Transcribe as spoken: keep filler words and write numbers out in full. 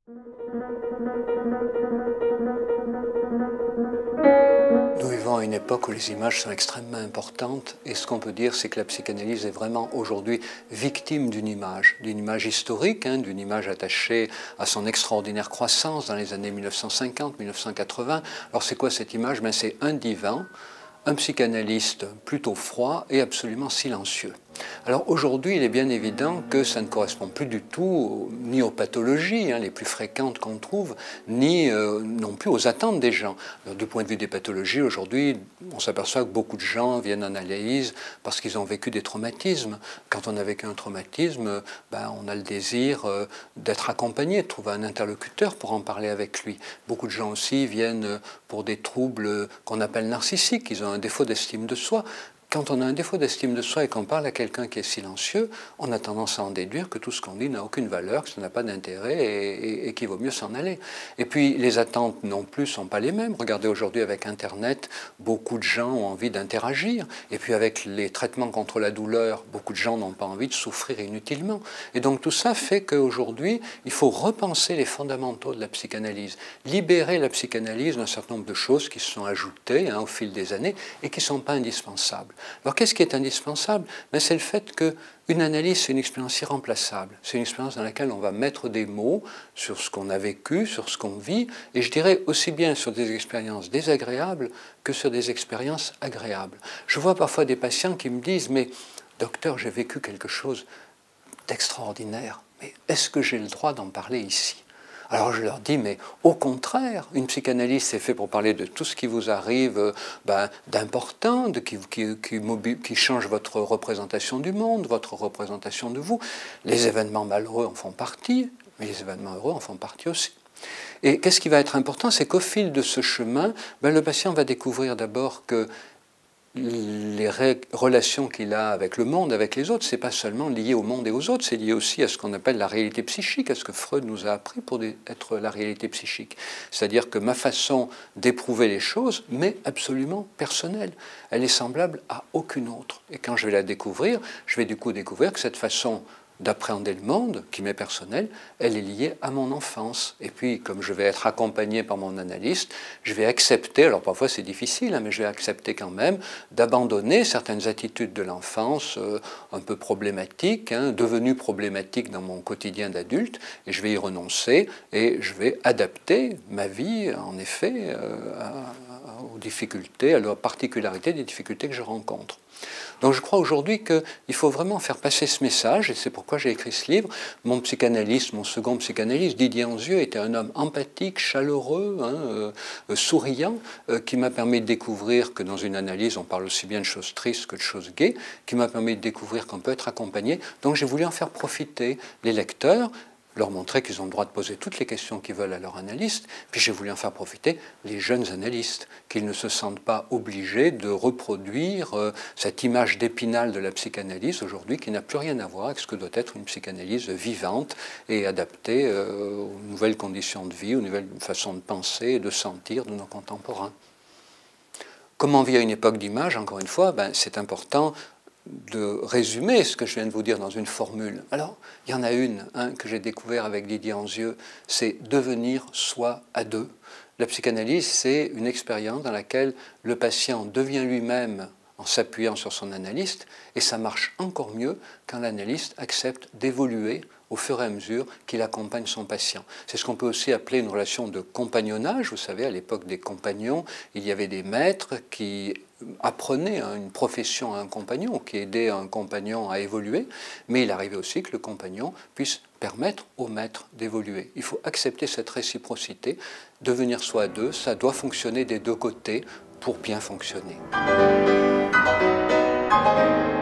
Nous vivons à une époque où les images sont extrêmement importantes et ce qu'on peut dire, c'est que la psychanalyse est vraiment aujourd'hui victime d'une image, d'une image historique, hein, d'une image attachée à son extraordinaire croissance dans les années mille neuf cent cinquante mille neuf cent quatre-vingts. Alors c'est quoi cette image? Ben, c'est un divan, un psychanalyste plutôt froid et absolument silencieux. Alors aujourd'hui, il est bien évident que ça ne correspond plus du tout ni aux pathologies hein, les plus fréquentes qu'on trouve, ni euh, non plus aux attentes des gens. Alors, du point de vue des pathologies, aujourd'hui, on s'aperçoit que beaucoup de gens viennent en analyse parce qu'ils ont vécu des traumatismes. Quand on a vécu un traumatisme, ben, on a le désir euh, d'être accompagné, de trouver un interlocuteur pour en parler avec lui. Beaucoup de gens aussi viennent pour des troubles qu'on appelle narcissiques, ils ont un défaut d'estime de soi. Quand on a un défaut d'estime de soi et qu'on parle à quelqu'un qui est silencieux, on a tendance à en déduire que tout ce qu'on dit n'a aucune valeur, que ça n'a pas d'intérêt et, et, et qu'il vaut mieux s'en aller. Et puis les attentes non plus ne sont pas les mêmes. Regardez aujourd'hui avec Internet, beaucoup de gens ont envie d'interagir. Et puis avec les traitements contre la douleur, beaucoup de gens n'ont pas envie de souffrir inutilement. Et donc tout ça fait qu'aujourd'hui, il faut repenser les fondamentaux de la psychanalyse, libérer la psychanalyse d'un certain nombre de choses qui se sont ajoutées hein, au fil des années et qui ne sont pas indispensables. Alors qu'est-ce qui est indispensable? Ben, c'est le fait qu'une analyse, c'est une expérience irremplaçable. C'est une expérience dans laquelle on va mettre des mots sur ce qu'on a vécu, sur ce qu'on vit, et je dirais aussi bien sur des expériences désagréables que sur des expériences agréables. Je vois parfois des patients qui me disent « mais docteur, j'ai vécu quelque chose d'extraordinaire, mais est-ce que j'ai le droit d'en parler ici ?» Alors je leur dis, mais au contraire, une psychanalyse c'est fait pour parler de tout ce qui vous arrive ben, d'important, de, qui, qui, qui, qui change votre représentation du monde, votre représentation de vous. Les événements malheureux en font partie, mais les événements heureux en font partie aussi. Et qu'est-ce qui va être important? C'est qu'au fil de ce chemin, ben, le patient va découvrir d'abord que les relations qu'il a avec le monde, avec les autres, ce n'est pas seulement lié au monde et aux autres, c'est lié aussi à ce qu'on appelle la réalité psychique, à ce que Freud nous a appris pour être la réalité psychique. C'est-à-dire que ma façon d'éprouver les choses m'est absolument personnelle. Elle est semblable à aucune autre. Et quand je vais la découvrir, je vais du coup découvrir que cette façon d'appréhender le monde, qui m'est personnel, elle est liée à mon enfance. Et puis, comme je vais être accompagné par mon analyste, je vais accepter, alors parfois c'est difficile, hein, mais je vais accepter quand même d'abandonner certaines attitudes de l'enfance euh, un peu problématiques, hein, devenues problématiques dans mon quotidien d'adulte, et je vais y renoncer, et je vais adapter ma vie, en effet, euh, à, aux difficultés, à la particularité des difficultés que je rencontre. Donc je crois aujourd'hui qu'il faut vraiment faire passer ce message, et c'est pourquoi j'ai écrit ce livre. Mon psychanalyste, mon second psychanalyste, Didier Anzieux, était un homme empathique, chaleureux, hein, euh, souriant, euh, qui m'a permis de découvrir que dans une analyse, on parle aussi bien de choses tristes que de choses gaies, qui m'a permis de découvrir qu'on peut être accompagné. Donc j'ai voulu en faire profiter les lecteurs, leur montrer qu'ils ont le droit de poser toutes les questions qu'ils veulent à leur analyste, puis j'ai voulu en faire profiter les jeunes analystes, qu'ils ne se sentent pas obligés de reproduire euh, cette image d'Épinal de la psychanalyse aujourd'hui qui n'a plus rien à voir avec ce que doit être une psychanalyse vivante et adaptée euh, aux nouvelles conditions de vie, aux nouvelles façons de penser et de sentir de nos contemporains. Comment vivre à une époque d'image, encore une fois, ben, c'est important de résumer ce que je viens de vous dire dans une formule. Alors, il y en a une hein, que j'ai découvert avec Didier Anzieux, c'est devenir soi à deux. La psychanalyse, c'est une expérience dans laquelle le patient devient lui-même en s'appuyant sur son analyste, et ça marche encore mieux quand l'analyste accepte d'évoluer au fur et à mesure qu'il accompagne son patient. C'est ce qu'on peut aussi appeler une relation de compagnonnage. Vous savez, à l'époque des compagnons, il y avait des maîtres qui apprenaient une profession à un compagnon, qui aidaient un compagnon à évoluer, mais il arrivait aussi que le compagnon puisse permettre au maître d'évoluer. Il faut accepter cette réciprocité, devenir soi à deux, ça doit fonctionner des deux côtés pour bien fonctionner.